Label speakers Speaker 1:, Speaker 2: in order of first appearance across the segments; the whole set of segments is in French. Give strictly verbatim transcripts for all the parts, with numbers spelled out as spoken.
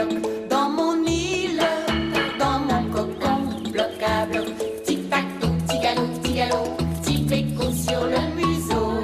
Speaker 1: bloc, dans mon île, dans mon cocon, bloc à bloc, tic-tac-toe, petit galop, petit galop, petit béco sur le museau.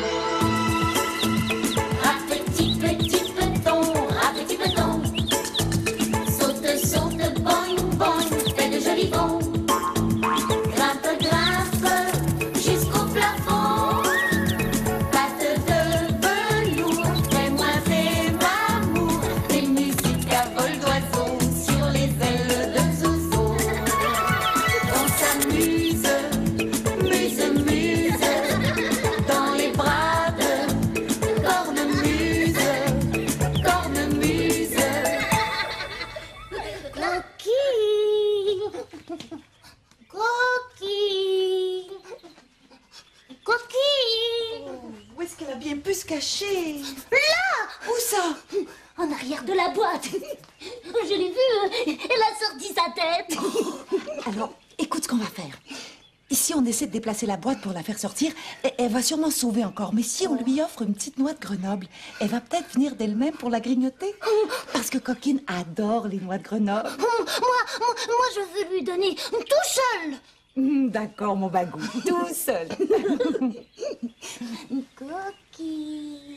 Speaker 1: Rap petit, petit peloton, rap petit peloton, saute, saute, boing, boing, fais de jolis bonds. Grimpe, grimpe, jusqu'au plafond. Patte de velours, fais-moi, fais-moi amour. Des musiques à vol d'oiseau sur les ailes de Zozo. On s'amuse, muse, muse, dans les bras de cornemuse, cornemuse.
Speaker 2: Coquille. Coquille. Coquille.
Speaker 3: Où est-ce qu'elle a bien pu se cacher?
Speaker 2: Là!
Speaker 3: Où ça?
Speaker 2: En arrière de la boîte. Je l'ai vue. Elle a sorti sa tête.
Speaker 3: Alors, écoute ce qu'on va faire. Ici, on essaie de déplacer la boîte pour la faire sortir. Et elle va sûrement se sauver encore. Mais si on lui offre une petite noix de Grenoble, elle va peut-être venir d'elle-même pour la grignoter. Parce que Coquine adore les noix de Grenoble.
Speaker 2: Moi, moi, moi, je veux lui donner tout seul.
Speaker 3: Hum, D'accord, mon bagou. Tout seul.
Speaker 2: Coquille.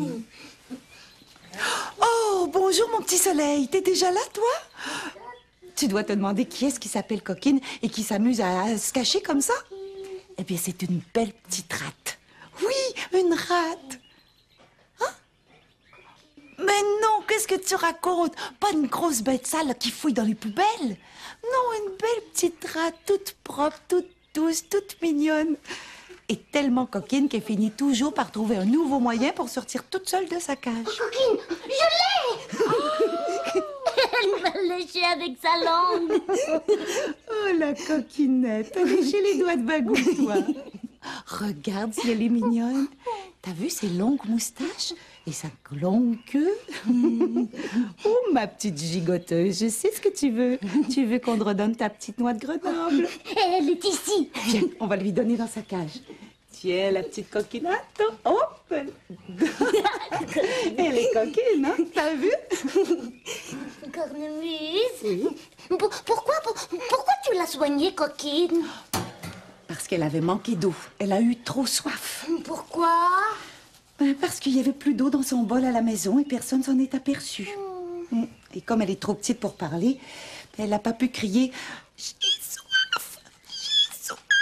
Speaker 3: Oh, bonjour, mon petit soleil. T'es déjà là, toi? Tu dois te demander qui est-ce qui s'appelle Coquine et qui s'amuse à, à se cacher comme ça? Eh bien, c'est une belle petite rate. Oui, une rate. Hein? Mais non, qu'est-ce que tu racontes? Pas une grosse bête sale qui fouille dans les poubelles. Non, une belle petite rate, toute propre, toute douce, toute mignonne. Et tellement coquine qu'elle finit toujours par trouver un nouveau moyen pour sortir toute seule de sa cage.
Speaker 2: Coquine, je l'ai. Elle m'a léché avec sa langue.
Speaker 3: Oh, la coquinette, t'as léché les doigts de bagou, toi. Regarde si elle est mignonne. T'as vu ses longues moustaches et sa longue queue? Oh, ma petite gigoteuse, je sais ce que tu veux. Tu veux qu'on te redonne ta petite noix de Grenoble?
Speaker 2: Elle est ici.
Speaker 3: Viens, on va lui donner dans sa cage. Tiens, la petite coquinette. Hop! Elle est coquine, hein? T'as vu?
Speaker 2: Cornemuse.
Speaker 3: Oui.
Speaker 2: Pour- pourquoi, pour- pourquoi tu l'as soignée, Coquine?
Speaker 3: Parce qu'elle avait manqué d'eau. Elle a eu trop soif.
Speaker 2: Pourquoi?
Speaker 3: Ben, parce qu'il y avait plus d'eau dans son bol à la maison et personne s'en est aperçu. Mm. Et comme elle est trop petite pour parler, ben, elle n'a pas pu crier « J'ai soif! J'ai soif! »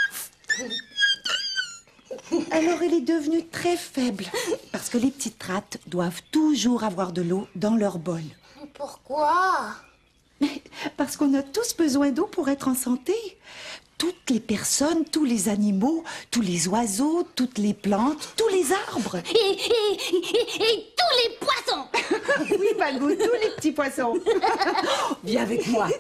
Speaker 3: Alors elle est devenue très faible. Parce que les petites rates doivent toujours avoir de l'eau dans leur bol.
Speaker 2: Pourquoi?
Speaker 3: Mais parce qu'on a tous besoin d'eau pour être en santé. Toutes les personnes, tous les animaux, tous les oiseaux, toutes les plantes, tous les arbres.
Speaker 2: Et, et, et, et tous les poissons.
Speaker 3: Oui, Bagou, tous les petits poissons. Viens avec moi.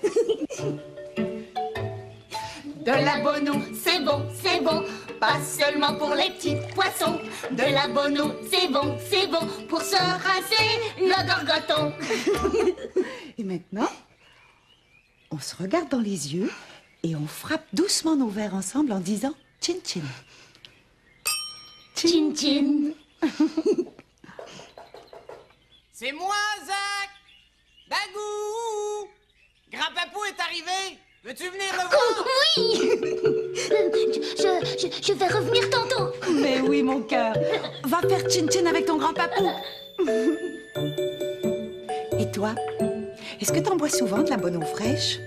Speaker 1: De la bonne eau, c'est bon, c'est bon, pas seulement pour les petits poissons. De la bonne eau, c'est bon, c'est bon, pour se rincer le gorgoton.
Speaker 3: Et maintenant, on se regarde dans les yeux et on frappe doucement nos verres ensemble en disant « Tchin tchin ».
Speaker 2: Tchin tchin.
Speaker 4: C'est moi, Zach! Bagou! Grand-papou est arrivé! Veux-tu venir le voir?
Speaker 2: Oui. je, je, je vais revenir tantôt.
Speaker 3: Mais oui, mon cœur. Va faire tchin-tchin avec ton grand-papou. Et toi, est-ce que t'en bois souvent de la bonne eau fraîche?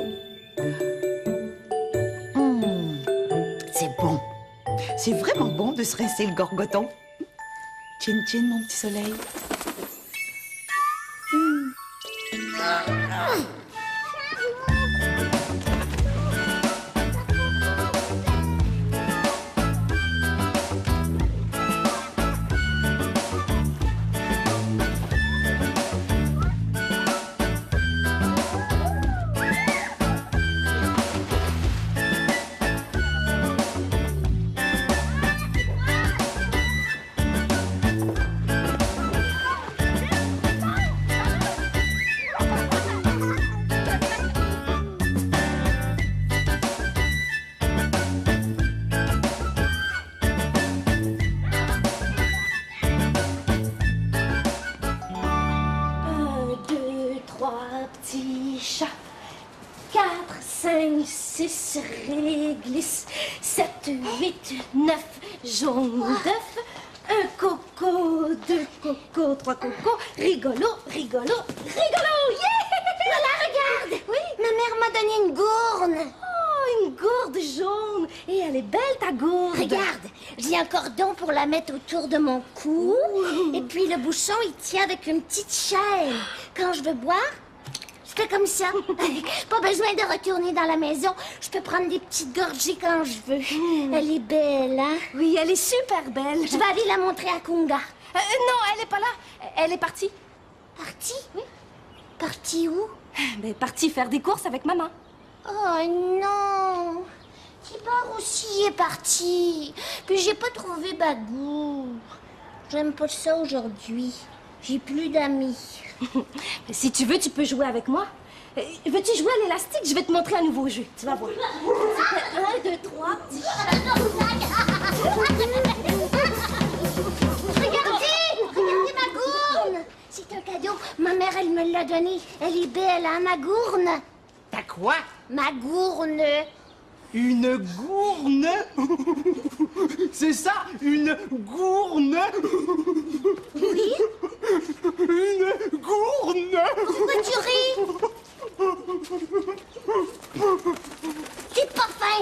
Speaker 3: Hum, c'est bon. C'est vraiment bon de se rincer le gorgoton. Tchin-tchin, mon petit soleil. Hum.
Speaker 2: petit chat. Quatre, cinq, six, réglisse. Sept, huit, neuf, jaune d'œuf. Un coco, deux cocos, trois cocos. Rigolo, rigolo, rigolo! Yeah!
Speaker 1: Voilà, regarde!
Speaker 2: Oui?
Speaker 1: Ma mère m'a donné une gourde.
Speaker 2: Oh, une gourde jaune. Et elle est belle, ta gourde.
Speaker 1: Regarde, j'ai un cordon pour la mettre autour de mon cou.
Speaker 2: Ouh.
Speaker 1: Et puis le bouchon, il tient avec une petite chaîne. Quand je veux boire, je fais comme ça. Pas besoin de retourner dans la maison. Je peux prendre des petites gorgées quand je veux.
Speaker 2: Mm.
Speaker 1: Elle est belle, hein?
Speaker 2: Oui, elle est super belle.
Speaker 1: Je vais aller la montrer à Kunga.
Speaker 2: Euh, non, elle est pas là. Elle est partie.
Speaker 1: Partie? Oui. Partie où?
Speaker 2: Ben, partie faire des courses avec maman.
Speaker 1: Oh non! C'est pas aussi est parti. Puis j'ai pas trouvé Bagou. J'aime pas ça aujourd'hui. J'ai plus d'amis.
Speaker 2: Si tu veux, tu peux jouer avec moi. Euh, Veux-tu jouer à l'élastique? Je vais te montrer un nouveau jeu. Tu vas voir. Un, deux, trois, petit
Speaker 1: Regardez! Regardez ma gourde! C'est un cadeau. Ma mère, elle me l'a donné. Elle est belle, hein, ma gourde?
Speaker 4: T'as quoi?
Speaker 1: Ma gourde.
Speaker 4: Une gourne? C'est ça, une gourne?
Speaker 1: Oui?
Speaker 4: Une gourne?
Speaker 1: Pourquoi tu ris? C'est pas fin.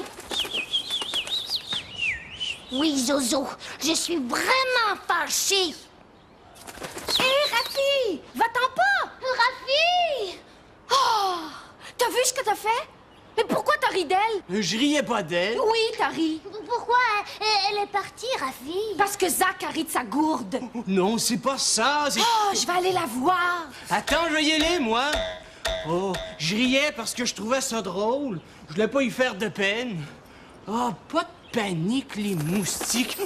Speaker 1: Oui, Zozo, je suis vraiment fâchée.
Speaker 2: Hé, Rafi! Va-t'en pas!
Speaker 1: Rafi!
Speaker 2: Oh! T'as vu ce que t'as fait? Mais pourquoi t'as ri d'elle?
Speaker 4: Je riais pas d'elle.
Speaker 2: Oui, t'as ri.
Speaker 1: Pourquoi elle, elle est partie, Rafi?
Speaker 2: Parce que Zach a ri de sa gourde.
Speaker 4: Non, c'est pas ça. c'est-
Speaker 2: Oh, je vais aller la voir.
Speaker 4: Attends, je vais y aller, moi. Oh, je riais parce que je trouvais ça drôle. Je voulais pas y faire de peine. Oh, pas de panique, les moustiques.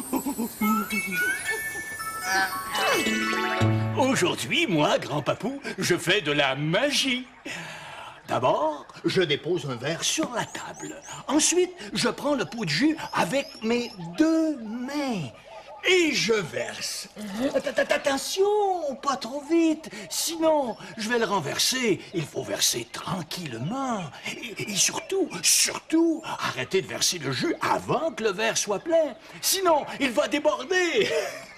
Speaker 5: Aujourd'hui, moi, grand papou, je fais de la magie. D'abord, je dépose un verre sur la table. Ensuite, je prends le pot de jus avec mes deux mains. Et je verse. Att- Attention, pas trop vite. Sinon, je vais le renverser. Il faut verser tranquillement. Et, et surtout, surtout, arrêtez de verser le jus avant que le verre soit plein. Sinon, il va déborder.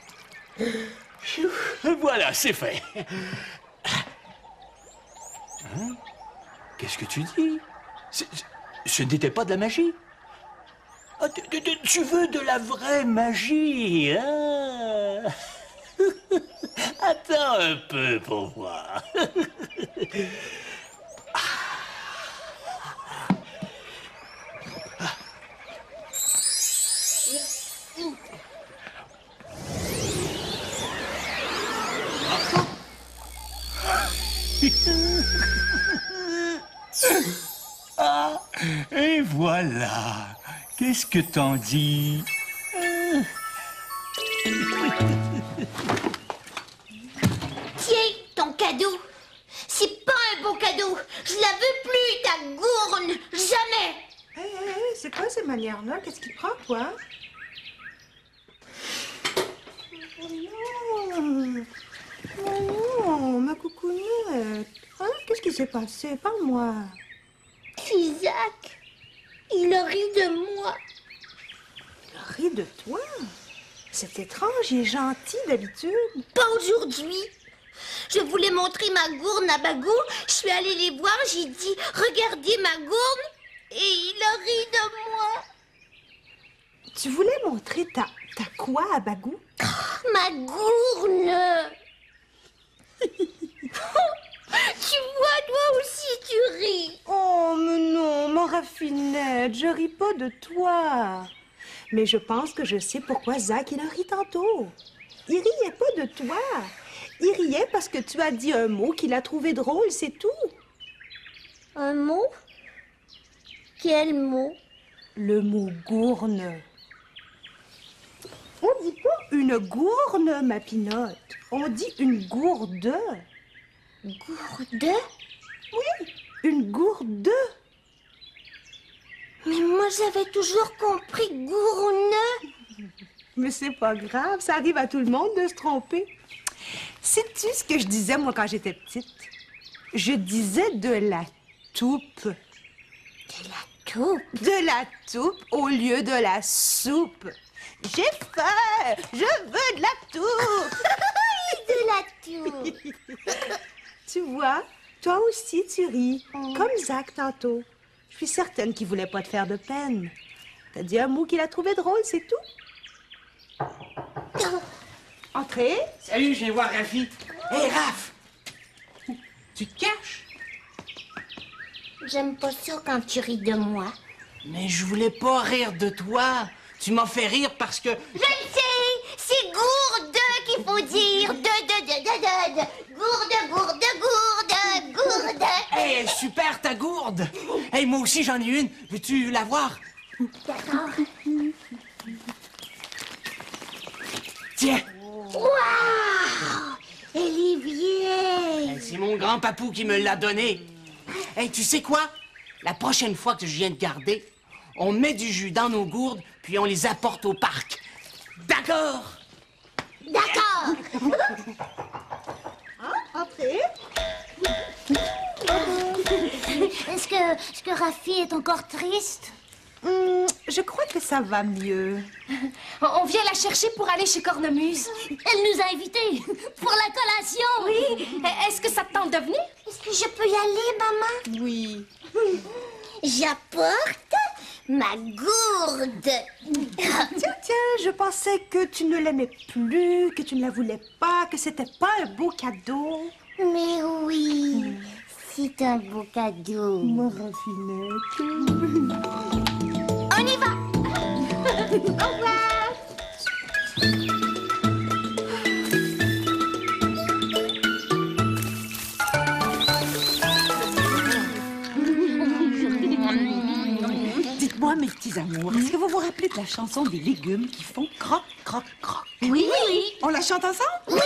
Speaker 5: Voilà, c'est fait. Hein? Qu'est-ce que tu dis? C'est- Ce n'était pas de la magie? Ah, tu, tu- tu veux de la vraie magie, hein? Attends un peu pour voir. Ah, et voilà. Qu'est-ce que t'en dis?
Speaker 1: Tiens, ton cadeau. C'est pas un beau cadeau. Je la veux plus, ta gourde. Jamais.
Speaker 3: Hé, hé, hé, c'est quoi ces manières-là? Qu'est-ce qui te prend, toi? Non, non, ma coucounette. Hein? Qu'est-ce qui s'est passé? Parle-moi.
Speaker 1: Isaac, il a ri de moi.
Speaker 3: Ris de toi? C'est étrange, il est gentil d'habitude.
Speaker 1: Pas aujourd'hui. Je voulais montrer ma gourde à Bagou. Je suis allée les voir, j'ai dit « Regardez ma gourde » et il a ri de moi.
Speaker 3: Tu voulais montrer ta, ta quoi à Bagou?
Speaker 1: Ma gourde. Tu vois, toi aussi tu ris.
Speaker 3: Oh, mais non, ma raffinette, je ris pas de toi. Mais je pense que je sais pourquoi Zach, il a ri tantôt. Il riait pas de toi. Il riait parce que tu as dit un mot qu'il a trouvé drôle, c'est tout.
Speaker 1: Un mot? Quel mot?
Speaker 3: Le mot gourne. On dit pas une gourne, ma pinotte. On dit une gourde.
Speaker 1: Gourde?
Speaker 3: Oui, une gourde.
Speaker 1: Mais moi j'avais toujours compris gourne.
Speaker 3: Mais c'est pas grave, ça arrive à tout le monde de se tromper. Sais-tu ce que je disais, moi, quand j'étais petite? Je disais de la toupe.
Speaker 1: De la toupe?
Speaker 3: De la toupe au lieu de la soupe. J'ai faim! Je veux de la toupe!
Speaker 1: De la toupe.
Speaker 3: Tu vois, toi aussi tu ris, comme Zach tantôt. Je suis certaine qu'il voulait pas te faire de peine. T'as dit un mot qu'il a trouvé drôle, c'est tout? Entrez.
Speaker 4: Salut, je viens voir Rafi. Hé, hey, Raph! Tu te caches?
Speaker 1: J'aime pas ça quand tu ris de moi.
Speaker 4: Mais je voulais pas rire de toi. Tu m'as fait rire parce que...
Speaker 1: Je le sais! C'est gourde qu'il faut dire. De, de, de, de, de, de. Gourde, gourde, gourde, gourde.
Speaker 4: Hé, hey, super ta gourde! Hé, hey, moi aussi j'en ai une. Veux-tu la voir?
Speaker 1: D'accord.
Speaker 4: Tiens!
Speaker 1: Waouh! Elle est vieille.
Speaker 4: Hey, c'est mon grand papou qui me l'a donnée. Hey, tu sais quoi? La prochaine fois que je viens de garder, on met du jus dans nos gourdes, puis on les apporte au parc. D'accord?
Speaker 1: D'accord.
Speaker 3: Entrez.
Speaker 1: Est-ce que, est-ce que Rafi est encore triste?
Speaker 3: Hum, je crois que ça va mieux.
Speaker 2: On vient la chercher pour aller chez Cornemuse.
Speaker 1: Elle nous a invités pour la collation.
Speaker 2: Oui. Est-ce que ça te tente de venir?
Speaker 1: Est-ce que je peux y aller, maman?
Speaker 3: Oui.
Speaker 1: J'apporte ma gourde.
Speaker 3: Tiens, tiens, je pensais que tu ne l'aimais plus, que tu ne la voulais pas, que c'était pas un beau cadeau.
Speaker 1: Mais oui, c'est un beau cadeau.
Speaker 3: Ma raffinette.
Speaker 1: On y va. Au revoir.
Speaker 3: Dites-moi, mes petits amours, est-ce que vous vous rappelez de la chanson des légumes qui font croc, croc, croc?
Speaker 1: Oui.
Speaker 3: On la chante ensemble?
Speaker 1: Oui.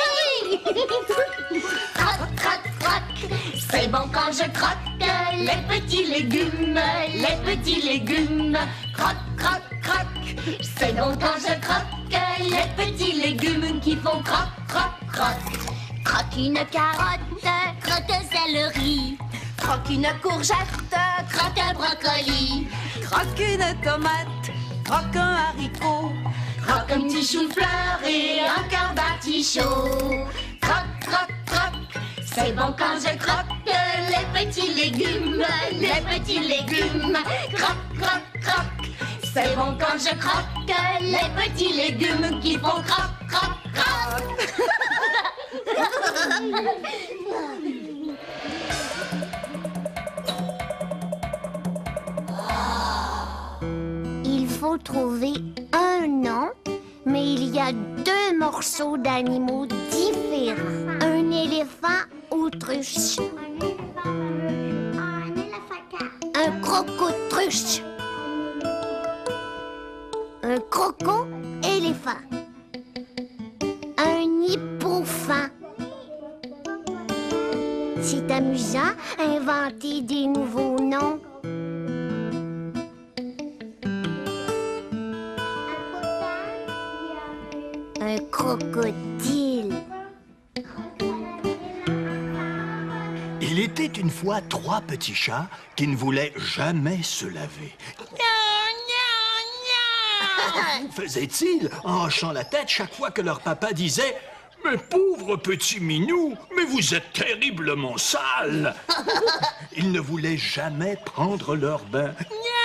Speaker 1: Croc, croc, croc. C'est bon quand je croque les petits légumes, les petits légumes. Croc, croc, croc. C'est bon quand je croque les petits légumes qui font croc, croc, croc. Croque une carotte, croque un céleri. Croque une courgette, croque un brocoli.
Speaker 3: Croque une tomate, croque un haricot.
Speaker 1: Croque un petit chou-fleur et encore d'artichaut. Croc, croc, croc. C'est bon quand je croque les petits légumes, les petits légumes. Croc, croc, croc. C'est bon quand je croque les petits légumes qui font croc, croc, croc. Il faut trouver un nom, mais il y a deux morceaux d'animaux différents. Un éléphant autruche. Un crocotruche. Un croco-éléphant. Un hippofan. C'est amusant, inventer des nouveaux noms. Un crocodile.
Speaker 5: Il était une fois trois petits chats qui ne voulaient jamais se laver. Faisaient-ils en hochant la tête chaque fois que leur papa disait « Mais pauvre petit minou, mais vous êtes terriblement sale !» Ils ne voulaient jamais prendre leur bain.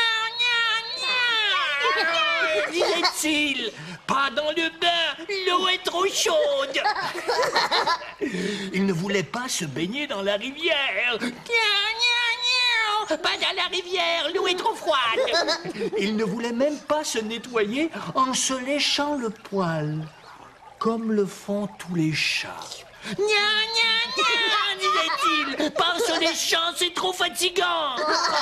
Speaker 5: Disait-il, pas dans le bain, l'eau est trop chaude. Ils ne voulaient pas se baigner dans la rivière. Pas dans la rivière, l'eau est trop froide. Ils ne voulaient même pas se nettoyer en se léchant le poil, comme le font tous les chats. Nya, nya, nya, disait-il. Pas en se léchant, c'est trop fatigant.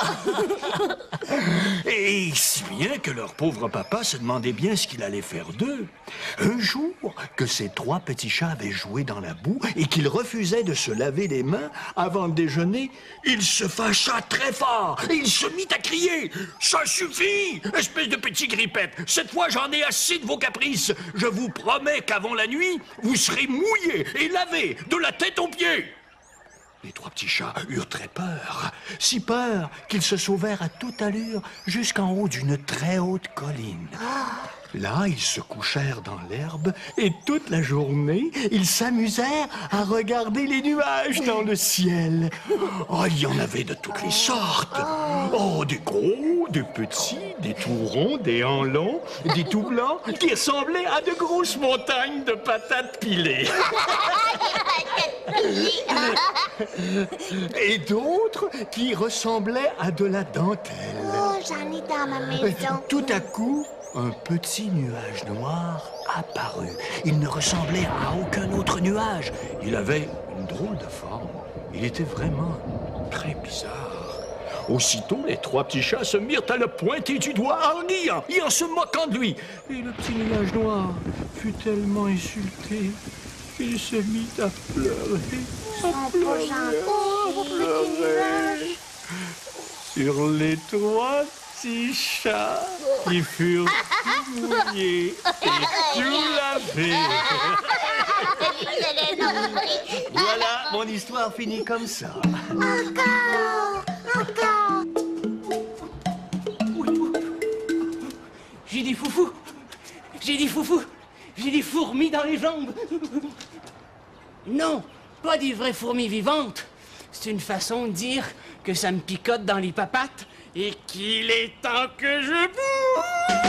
Speaker 5: Et si bien que leur pauvre papa se demandait bien ce qu'il allait faire d'eux. Un jour, que ces trois petits chats avaient joué dans la boue et qu'ils refusaient de se laver les mains avant le déjeuner, il se fâcha très fort et il se mit à crier « Ça suffit, espèce de petit grippette! Cette fois, j'en ai assez de vos caprices! Je vous promets qu'avant la nuit, vous serez mouillés et lavés de la tête aux pieds! » Les trois petits chats eurent très peur, si peur qu'ils se sauvèrent à toute allure jusqu'en haut d'une très haute colline. Là, ils se couchèrent dans l'herbe et toute la journée, ils s'amusèrent à regarder les nuages dans le ciel. Oh, il y en avait de toutes les sortes. Oh, des gros, des petits, des tout ronds, des en longs, des tout blancs, qui ressemblaient à de grosses montagnes de patates pilées. Et d'autres qui ressemblaient à de la dentelle.
Speaker 1: Oh, j'en ai dans ma maison.
Speaker 5: Tout à coup, un petit nuage noir apparut. Il ne ressemblait à aucun autre nuage. Il avait une drôle de forme. Il était vraiment très bizarre. Aussitôt, les trois petits chats se mirent à le pointer du doigt en riant et en se moquant de lui. Et le petit nuage noir fut tellement insulté qu'il se mit à pleurer. À pleurer, à pleurer. Sur les trois petits chats qui furent mouillés et tout lavés. Voilà, mon histoire finit comme ça.
Speaker 1: Encore, encore.
Speaker 4: J'ai des foufous. J'ai des foufous. J'ai des fourmis dans les jambes. Non, pas des vraies fourmis vivantes. C'est une façon de dire que ça me picote dans les papates et qu'il est temps que je bouge.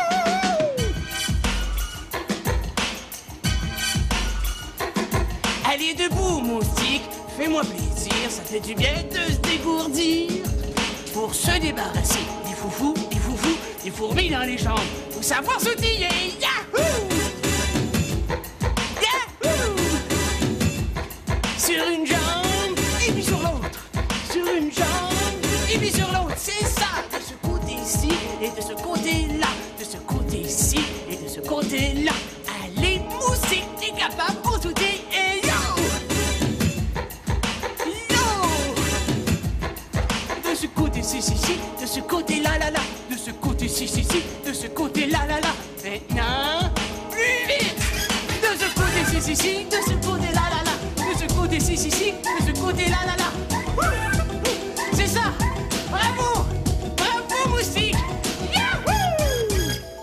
Speaker 4: Allez debout, moustique, fais-moi plaisir, ça fait du bien de se dégourdir. Pour se débarrasser des foufous, des foufous, des fourmis dans les jambes, faut savoir sautiller. Yahoo! Yahoo! Sur une jambe, et puis sur l'autre. Sur une jambe, et puis sur l'autre. C'est ça, de ce côté-ci, et de ce côté-là. De ce côté-ci, et de ce côté-là. Allez, moustique, t'es capable pour sauter. Et yo! Yo! De ce côté-ci, si, si, de ce côté-là, là, là. De ce côté-ci, si, si, de ce côté-là, là, là. Maintenant, plus vite! De ce côté-ci, si, si, de ce côté-là, là, là. De ce côté-ci, si, si, de ce côté-là, là, là. C'est ça! Bravo! Bravo, moustique! Yahoo!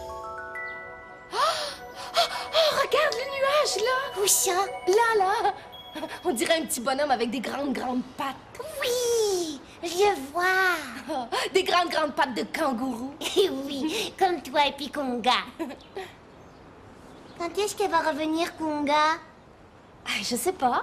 Speaker 2: Oh, regarde le nuage, là!
Speaker 1: Où ça?
Speaker 2: Là, là! On dirait un petit bonhomme avec des grandes, grandes pattes.
Speaker 1: Oui, je le vois.
Speaker 2: Oh, des grandes, grandes pattes de kangourou.
Speaker 1: Oui, comme toi et puis Conga. Quand est-ce qu'elle va revenir, Conga?
Speaker 2: Ah, je sais pas.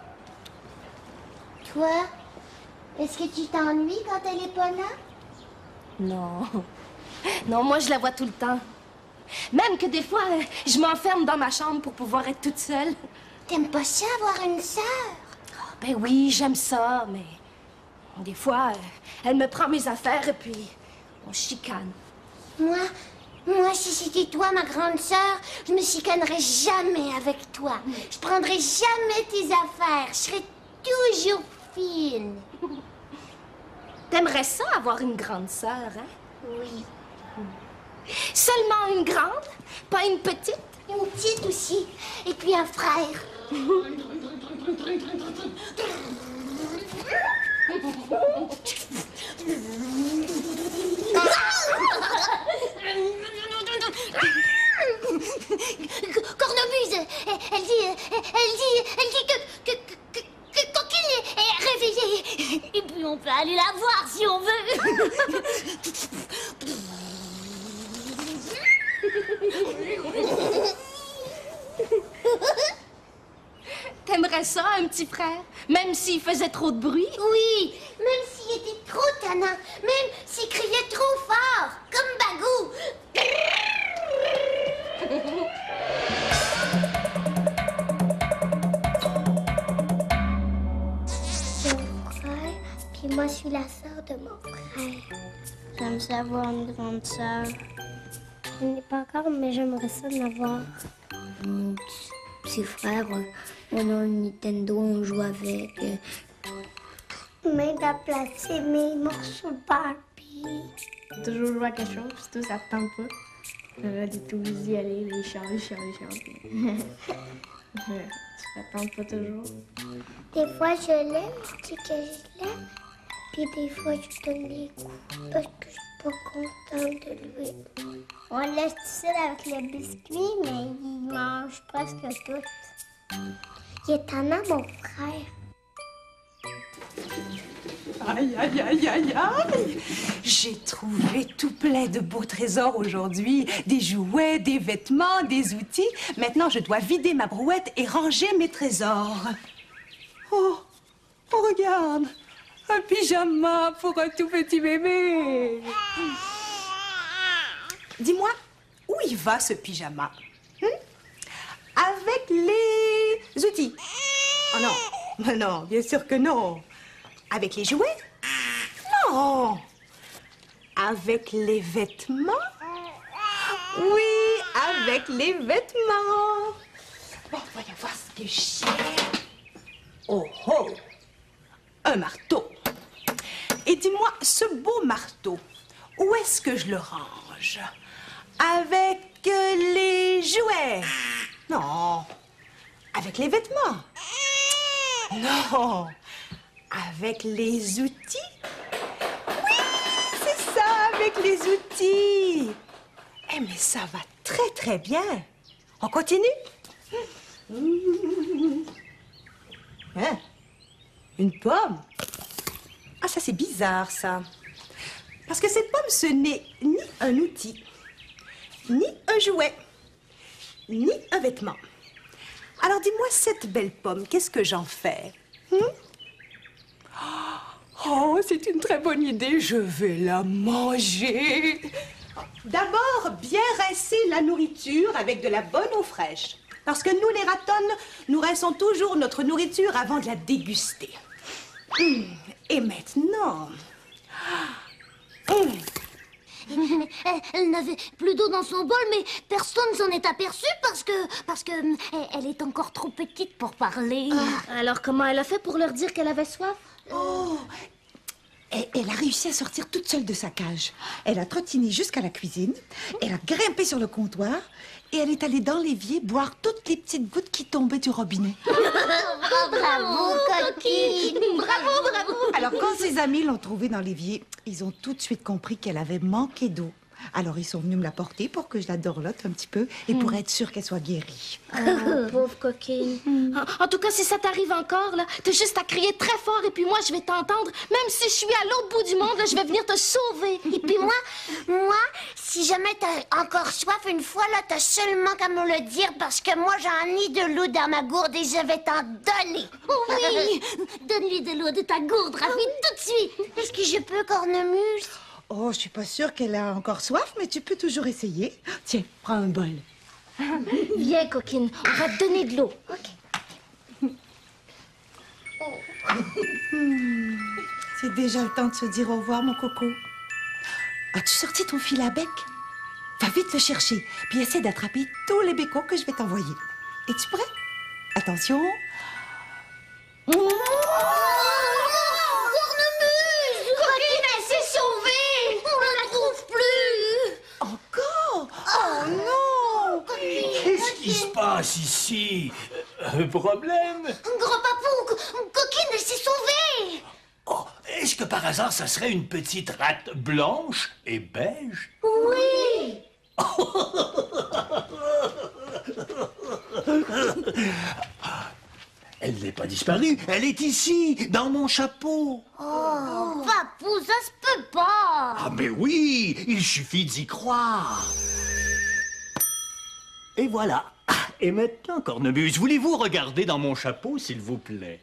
Speaker 1: Toi, est-ce que tu t'ennuies quand elle est pas là?
Speaker 2: Non. Non, moi, je la vois tout le temps. Même que des fois, euh, je m'enferme dans ma chambre pour pouvoir être toute seule.
Speaker 1: T'aimes pas ça, avoir une sœur?
Speaker 2: Ah, ben oui, j'aime ça, mais... Des fois, euh, elle me prend mes affaires et puis on chicane.
Speaker 1: Moi, moi, si c'était toi, ma grande sœur, je me chicanerais jamais avec toi. Je prendrais jamais tes affaires. Je serais toujours fine.
Speaker 2: T'aimerais ça, avoir une grande sœur, hein?
Speaker 1: Oui.
Speaker 2: Seulement une grande? Pas une petite?
Speaker 1: Une petite aussi. Et puis un frère. Cornemuse, elle, elle dit, elle dit, elle dit que, que, que, que Coquine est, est réveillée. Et puis on peut aller la voir si on veut.
Speaker 2: T'aimerais ça, un petit frère? Même s'il faisait trop de bruit?
Speaker 1: Oui, même s'il était trop tannant, même s'il criait trop fort, comme Bagou. J'ai mon frère, puis moi je suis la sœur de mon frère. J'aime ça avoir une grande sœur. Je n'ai pas encore, mais j'aimerais ça l'avoir. Mon petit, petit frère, on a un Nintendo, on joue avec. M'aide à placer mes morceaux de Barbie.
Speaker 6: Toujours jouer à quelque chose, puis tout, ça te tente pas. Là, t'es obligé d'y aller, les chanter, les chanter, les chanter. Ouais, tu t'attends pas toujours.
Speaker 7: Des fois, je l'aime, je dis que je l'aime. Puis des fois, je donne des coups parce que je suis pas contente de lui. On le laisse tout seul avec le biscuit, mais il mange presque tout. Il est tannant, mon frère.
Speaker 3: Aïe, aïe, aïe, aïe, aïe! J'ai trouvé tout plein de beaux trésors aujourd'hui. Des jouets, des vêtements, des outils. Maintenant, je dois vider ma brouette et ranger mes trésors. Oh, oh regarde! Un pyjama pour un tout petit bébé. Dis-moi, où il va ce pyjama? Hum? Avec les outils. Oh non, non, bien sûr que non. Avec les jouets? Non. Avec les vêtements? Oui, avec les vêtements. Bon, voyons voir ce que j'ai. Oh, oh! Un marteau. Et dis-moi, ce beau marteau, où est-ce que je le range? Avec euh, les jouets? Non. Avec les vêtements? Non. Avec les outils? Oui, c'est ça, avec les outils. Eh, mais ça va très, très bien. On continue? Hein? Une pomme? Ah, ça, c'est bizarre, ça. Parce que cette pomme, ce n'est ni un outil, ni un jouet, ni un vêtement. Alors, dis-moi, cette belle pomme, qu'est-ce que j'en fais? Hmm? Oh, c'est une très bonne idée. Je vais la manger. D'abord, bien rincer la nourriture avec de la bonne eau fraîche. Parce que nous, les ratonnes, nous rinçons toujours notre nourriture avant de la déguster. Hum, et maintenant... Hum.
Speaker 1: Mais elle, elle n'avait plus d'eau dans son bol, mais personne s'en est aperçu parce que... parce que... elle, elle est encore trop petite pour parler.
Speaker 2: Ah, alors comment elle a fait pour leur dire qu'elle avait soif?
Speaker 3: Oh! Elle, elle a réussi à sortir toute seule de sa cage. Elle a trottiné jusqu'à la cuisine, elle a grimpé sur le comptoir et elle est allée dans l'évier boire toutes les petites gouttes qui tombaient du robinet.
Speaker 1: Bravo, coquine! Bravo, bravo!
Speaker 3: Alors, quand ses amis l'ont trouvée dans l'évier, ils ont tout de suite compris qu'elle avait manqué d'eau. Alors, ils sont venus me la porter pour que je la dorlote un petit peu et pour être sûre qu'elle soit guérie.
Speaker 2: Oh, pauvre coquine. En, en tout cas, si ça t'arrive encore, là, t'as juste à crier très fort et puis moi, je vais t'entendre. Même si je suis à l'autre bout du monde, là, je vais venir te sauver.
Speaker 1: Et puis moi, moi, si jamais t'as encore soif une fois, là, t'as seulement qu'à me le dire parce que moi, j'en ai de l'eau dans ma gourde et je vais t'en donner.
Speaker 2: Oh oui! Donne-lui de l'eau de ta gourde, Ravi, tout de suite.
Speaker 1: Est-ce que je peux, cornemuse?
Speaker 3: Oh, je suis pas sûre qu'elle a encore soif, mais tu peux toujours essayer. Tiens, prends un bol.
Speaker 2: Viens, coquine, on va te donner de l'eau.
Speaker 1: OK.
Speaker 3: Hmm, c'est déjà le temps de se dire au revoir, mon coco. As-tu sorti ton fil à bec? Va vite le chercher, puis essaie d'attraper tous les bécots que je vais t'envoyer. Es-tu prêt? Attention.
Speaker 1: Cornemuse! Coquine, elle s'est sauvée! On ne la trouve plus!
Speaker 3: Encore? Oh non!
Speaker 5: Qu'est-ce qui se passe ici? Un problème?
Speaker 1: Gros papou, co- coquine, elle s'est sauvée!
Speaker 5: Oh, est-ce que par hasard, ça serait une petite rate blanche et beige?
Speaker 1: Oui!
Speaker 5: Elle n'est pas disparue, elle est ici, dans mon chapeau.
Speaker 1: Oh, papou, ça se peut pas!
Speaker 5: Ah, mais oui, il suffit d'y croire. Et voilà. Ah, et maintenant, Cornemuse, voulez-vous regarder dans mon chapeau, s'il vous plaît?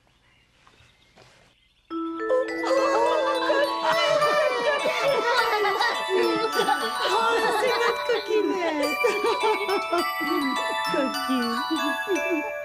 Speaker 3: Oh, c'est notre coquinette! Coquine.